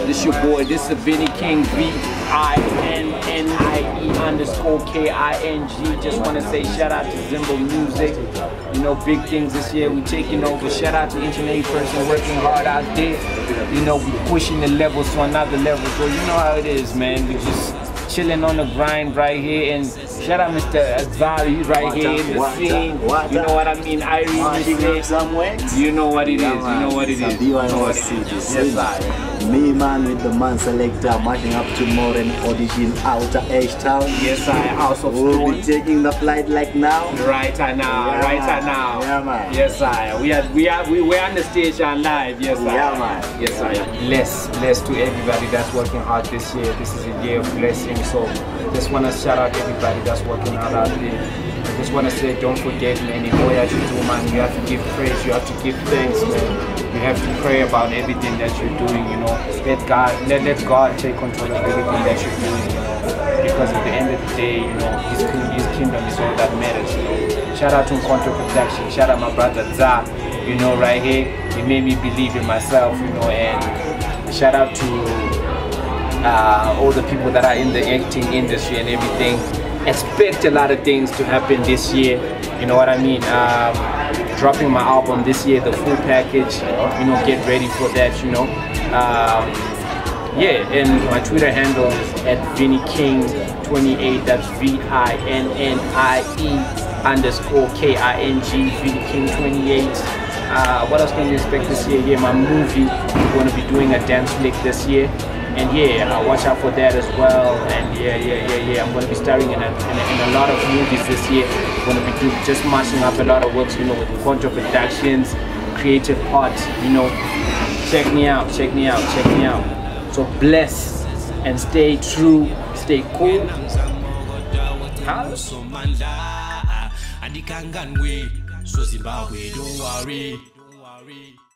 This your boy. This is Vinny King, VINNIE_KING. Just want to say shout out to Zimbo Music. You know, big things this year. We taking over. Shout out to each and every person working hard out there. You know, we pushing the levels to another level. So you know how it is, man. We just chilling on the grind right here, and shout out Mr. Azali right here in the scene. You know what I mean? Irene, you know what it is. You know what it is. Yes, me man with the man selector marching up tomorrow and audition outer H-Town. Yes, I House of We'll Stone. be taking the flight like now. Right now, Yeah, right man. now. Yeah, man. Yes, I. We're on the stage and live. Yes, I. Yeah, man. Yes, I. Bless to everybody that's working hard this year. This is a year of blessing. So, just wanna shout out everybody that's working hard out there. I just wanna say, don't forget, man. In all that you do, man, you have to give praise. You have to give thanks, man. You have to pray about everything that you're doing. You know, let God take control of everything that you're doing. You know, because at the end of the day, you know, His kingdom is all that matters. You know, shout out to Nkonto Production. Shout out my brother Za. You know, right here, he made me believe in myself. You know, and shout out to all the people that are in the acting industry and everything. Expect a lot of things to happen this year. You know what I mean? Dropping my album this year, the full package. You know, get ready for that. You know. Yeah, and my Twitter handle is @VinnyKing28. That's VINNIE_KING, VinnyKing28. What else can you expect this year? Yeah, my movie. We're going to be doing a dance flick this year. And yeah, watch out for that as well. And yeah. I'm going to be starring in a lot of movies this year. I'm going to be just mashing up a lot of works, you know, with Nkonto Productions, Creative Part, you know. Check me out. So bless and stay true, stay cool. So Zimbabwe, don't worry.